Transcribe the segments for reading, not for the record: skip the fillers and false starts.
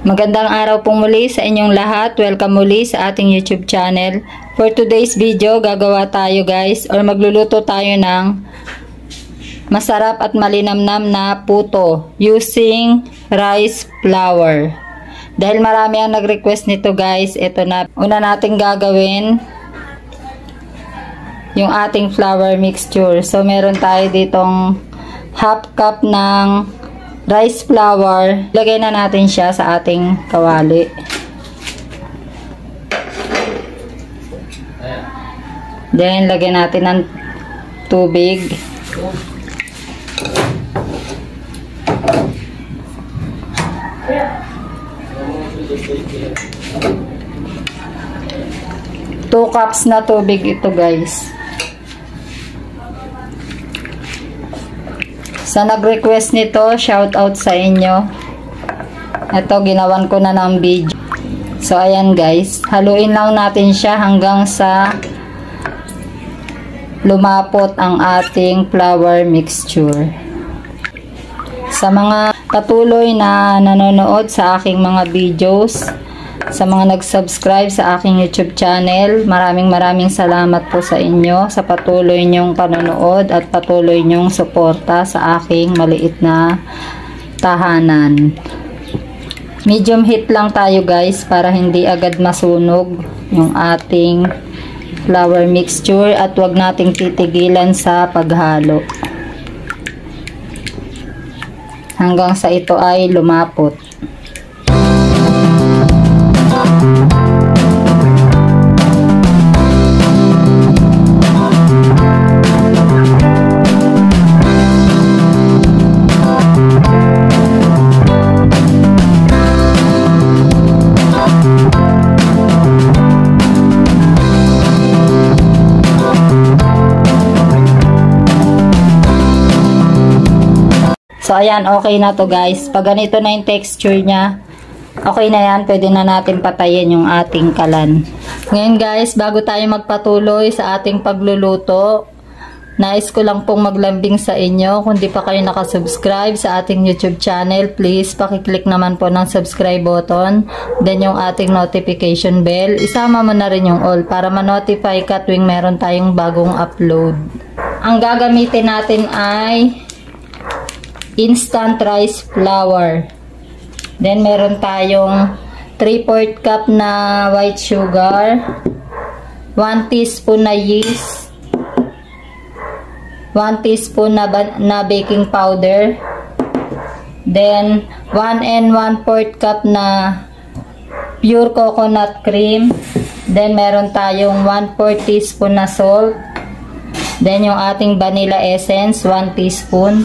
Magandang araw po muli sa inyong lahat. Welcome muli sa ating YouTube channel. For today's video, gagawa tayo guys or magluluto tayo ng masarap at malinamnam na puto using rice flour. Dahil marami ang nag-request nito guys, ito na. Una natin gagawin yung ating flour mixture. So meron tayo ditong half cup ng rice flour. Lagay na natin siya sa ating kawali. Then, lagyan natin ng tubig. Two cups na tubig ito guys. Sa nag-request nito, shout out sa inyo. Ito, ginawan ko na ng video. So, ayan guys. Haluin lang natin siya hanggang sa lumapot ang ating flour mixture. Sa mga patuloy na nanonood sa aking mga videos, sa mga nag-subscribe sa aking YouTube channel, maraming salamat po sa inyo sa patuloy nyong panonood at patuloy nyong suporta sa aking maliit na tahanan. Medium heat lang tayo guys para hindi agad masunog yung ating flour mixture at wag nating titigilan sa paghalo hanggang sa ito ay lumapot. So, ayan, okay na to guys. Pag ganito na yung texture niya, okay na yan. Pwede na natin patayin yung ating kalan. Ngayon guys, bago tayo magpatuloy sa ating pagluluto, nais ko lang pong maglambing sa inyo. Kung di pa kayo nakasubscribe sa ating YouTube channel, please pakiclick naman po ng subscribe button. Then yung ating notification bell, isama mo na rin yung all para ma-notify ka tuwing meron tayong bagong upload. Ang gagamitin natin ay instant rice flour. Then meron tayong 3/4 cup na white sugar, 1 teaspoon na yeast, 1 teaspoon na baking powder, then 1 and 1/4 cup na pure coconut cream, then meron tayong 1/4 teaspoon na salt, then yung ating vanilla essence 1 teaspoon.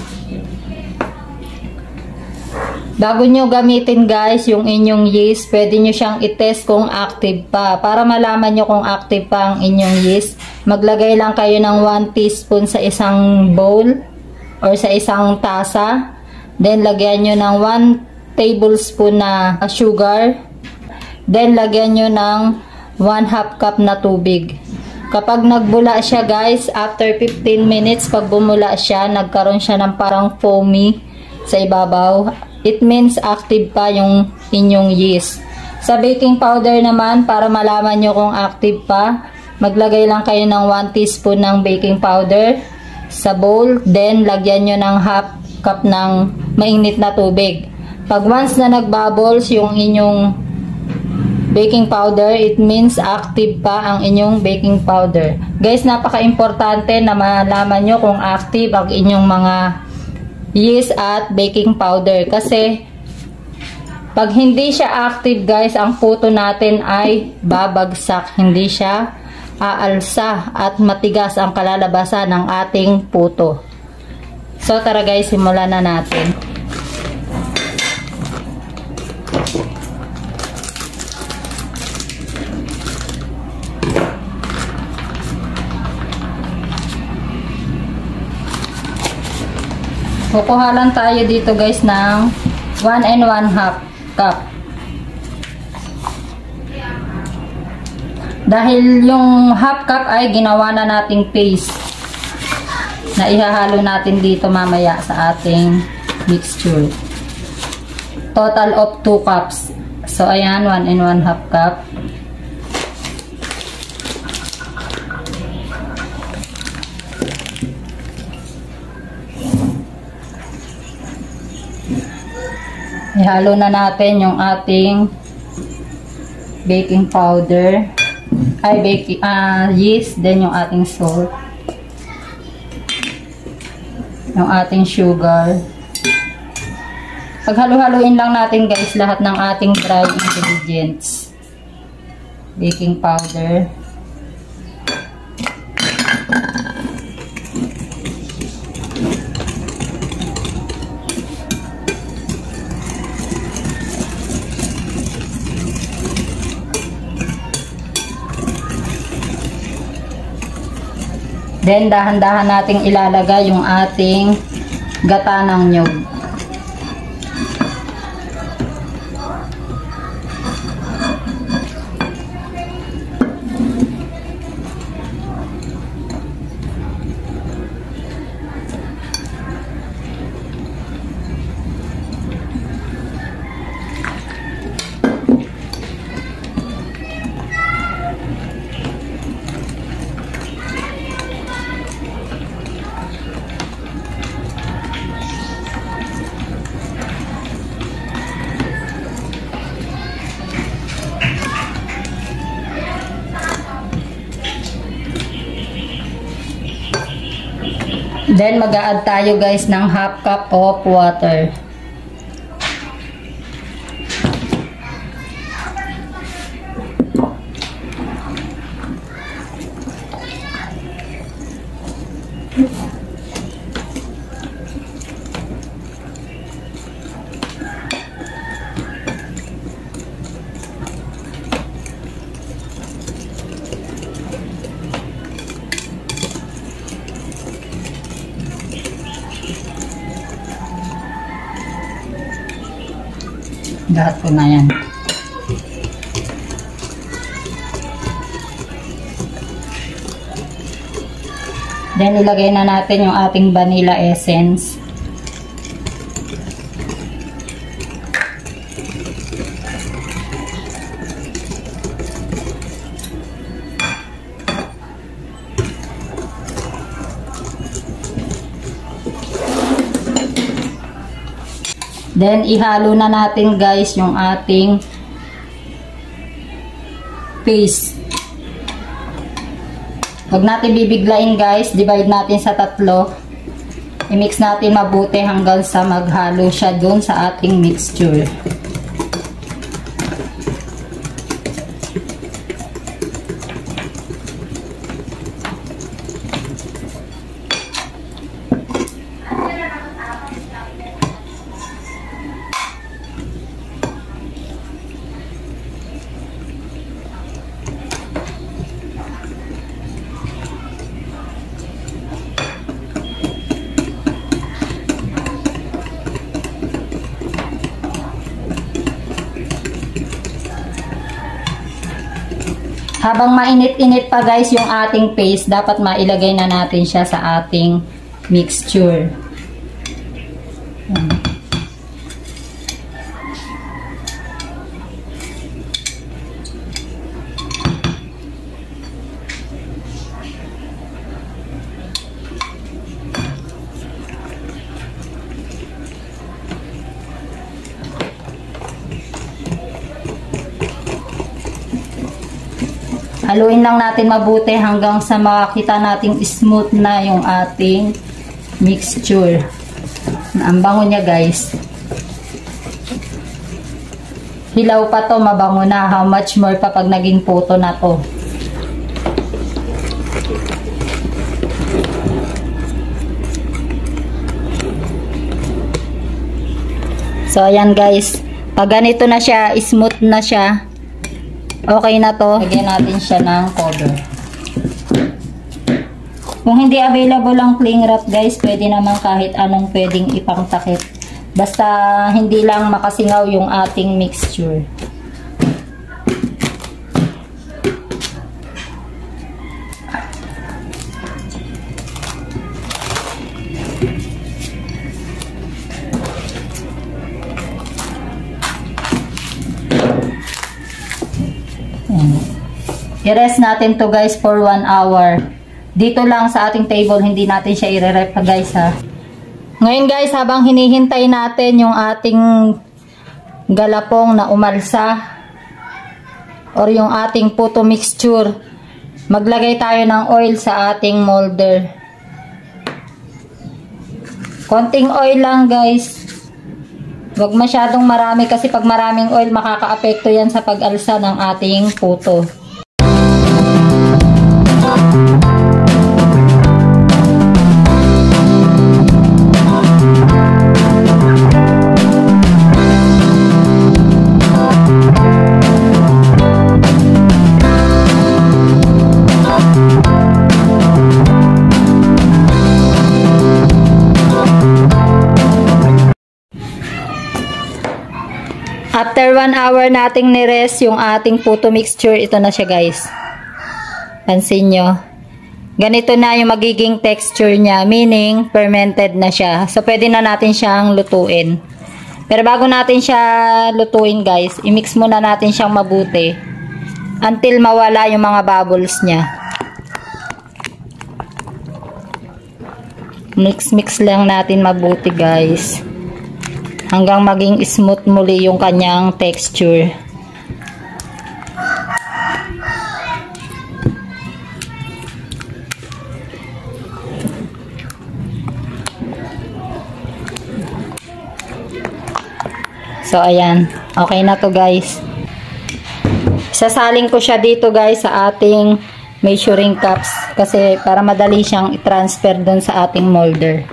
Bago nyo gamitin guys yung inyong yeast, pwede nyo siyang i-test kung active pa. Para malaman nyo kung active pa ang inyong yeast, maglagay lang kayo ng 1 teaspoon sa isang bowl or sa isang tasa. Then lagyan nyo ng 1 tablespoon na sugar. Then lagyan nyo ng 1/2 cup na tubig. Kapag nagbula siya guys, after 15 minutes, pag bumula siya, nagkaroon siya ng parang foamy sa ibabaw, it means active pa yung inyong yeast. Sa baking powder naman, para malaman nyo kung active pa, maglagay lang kayo ng 1 teaspoon ng baking powder sa bowl, then lagyan nyo ng 1/2 cup ng mainit na tubig. Pag once na nagbubbles yung inyong baking powder, it means active pa ang inyong baking powder. Guys, napaka-importante na malaman nyo kung active ang inyong mga yeast at baking powder, kasi pag hindi siya active guys, ang puto natin ay babagsak, hindi siya aalsa at matigas ang kalalabasan ng ating puto. So tara guys, simulan na natin. Kukuha lang tayo dito guys ng 1 and 1/2 cup. Dahil yung 1/2 cup ay ginawa na nating paste na ihahalo natin dito mamaya sa ating mixture. Total of 2 cups. So, ayan, 1 and 1/2 cup. Ihalo na natin yung ating baking powder. Yeast, then yung ating salt. Yung ating sugar. Paghalo-haluin lang natin guys lahat ng ating dry ingredients. Baking powder. Then, dahan-dahan nating ilalagay yung ating gata ng niyog. Then, mag-a-add tayo guys ng 1/2 cup of water. Lahat po na yan. Then, ilagay na natin yung ating vanilla essence. Then, ihalo na natin guys yung ating paste. Huwag natin bibiglain guys. Divide natin sa 3. I-mix natin mabuti hanggang sa maghalo siya dun sa ating mixture. Habang mainit-init pa guys yung ating paste, dapat mailagay na natin siya sa ating mixture. Haluin lang natin mabuti hanggang sa makita nating smooth na yung ating mixture. Ang bango niya guys. Hilaw pa to, mabango na. How much more pa pag naging puto na to. So ayan guys. Pag ganito na siya, smooth na siya. Okay na to. Lagyan natin siya ng cover. Kung hindi available ang cling wrap guys, pwede naman kahit anong pwedeng ipangtakip. Basta hindi lang makasingaw yung ating mixture. I-rest natin to guys for 1 hour. Dito lang sa ating table, hindi natin siya i-rep guys ha. Ngayon guys, habang hinihintay natin yung ating galapong na umalsa or yung ating puto mixture, maglagay tayo ng oil sa ating molder. Konting oil lang guys. Huwag masyadong marami kasi pag maraming oil makakaapekto yan sa pag-alsa ng ating puto. After 1 hour nating nirest yung ating puto mixture, ito na siya guys. Pansin nyo. Ganito na yung magiging texture niya, meaning fermented na siya. So pwede na natin siyang lutuin. Pero bago natin siya lutuin guys, i-mix muna natin siyang mabuti until mawala yung mga bubbles niya. Mix lang natin mabuti guys. Hanggang maging smooth muli yung kanyang texture. So, ayan. Okay na to guys. Sasaling ko siya dito guys sa ating measuring cups. Kasi para madali siyang i-transfer dun sa ating molder.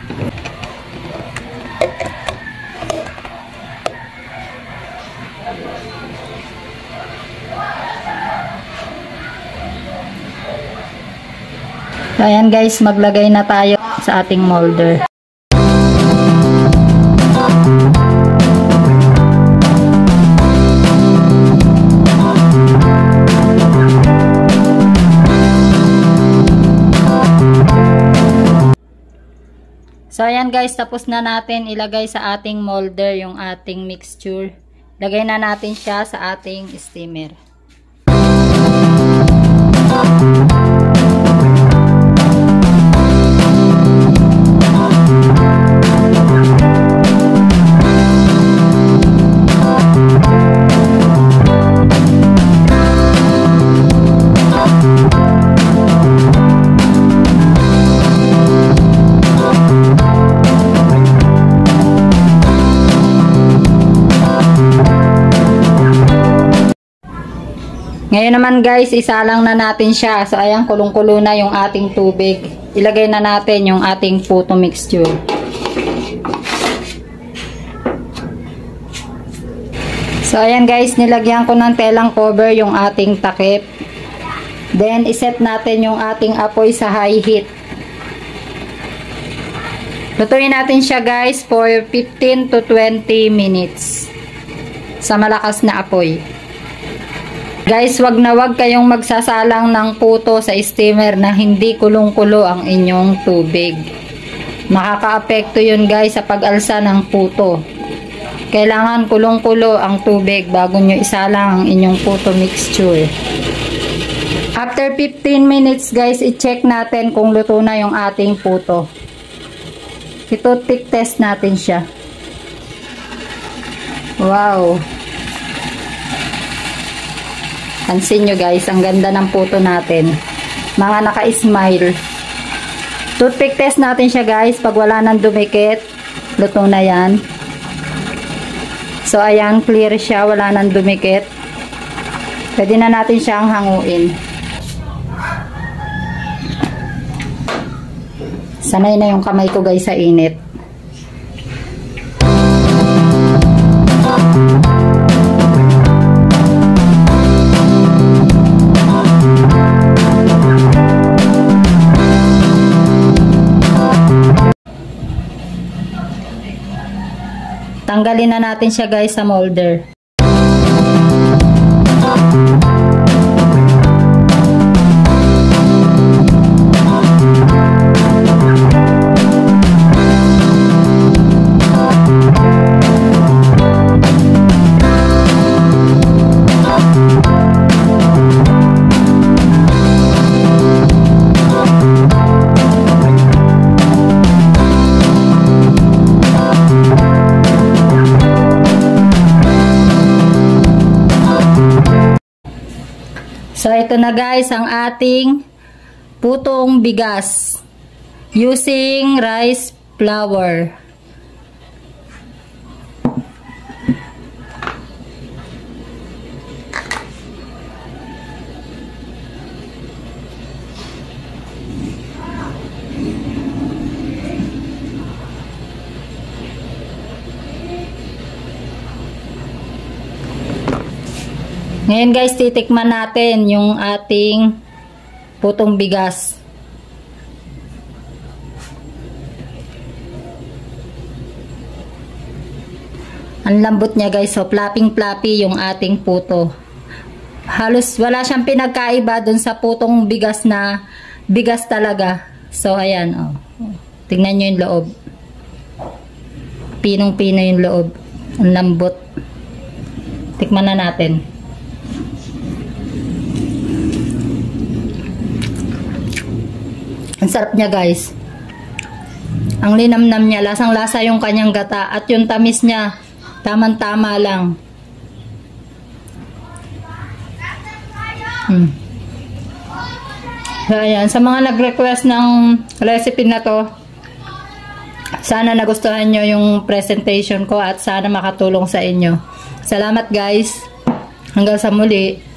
So, ayan guys, maglagay na tayo sa ating molder. So, ayan guys, tapos na natin ilagay sa ating molder yung ating mixture. Lagay na natin siya sa ating steamer. Ngayon naman guys, isalang na natin siya. So ayan, kulong-kulo na yung ating tubig. Ilagay na natin yung ating puto mixture. So ayan guys, nilagyan ko ng telang cover yung ating takip. Then iset natin yung ating apoy sa high heat. Lutuin natin siya guys for 15 to 20 minutes sa malakas na apoy. Guys, wag na wag kayong magsasalang ng puto sa steamer na hindi kulong-kulo ang inyong tubig. Makakaapekto yun guys sa pag-alsa ng puto. Kailangan kulong-kulo ang tubig bago nyo isalang ang inyong puto mixture. After 15 minutes guys, i-check natin kung luto na yung ating puto. I-toothpick test natin siya. Wow! Pansin nyo guys, ang ganda ng puto natin. Mga naka-smile. Toothpick test natin siya guys. Pag wala nang dumikit, luto na yan. So ayan, clear siya. Wala nang dumikit. Pwede na natin siyang hanguin. Sanay na yung kamay ko guys sa init. Tanggalin na natin siya guys sa molder. So, ito na guys, ang ating putong bigas using rice flour. Ngayon guys, titikman natin yung ating putong bigas. Ang lambot niya guys, so flapping-flappy yung ating puto. Halos wala siyang pinagkaiba dun sa putong bigas na bigas talaga. So ayan, oh. Tingnan nyo yung loob. Pinong-pino yung loob. Ang lambot. Tikman na natin. Ang sarap niya guys. Ang linamnam niya, lasang-lasa yung kanyang gata at yung tamis niya, tamang-tama lang. So, ayan, sa mga nag-request ng recipe na to, sana nagustuhan nyo yung presentation ko at sana makatulong sa inyo. Salamat guys. Hanggang sa muli.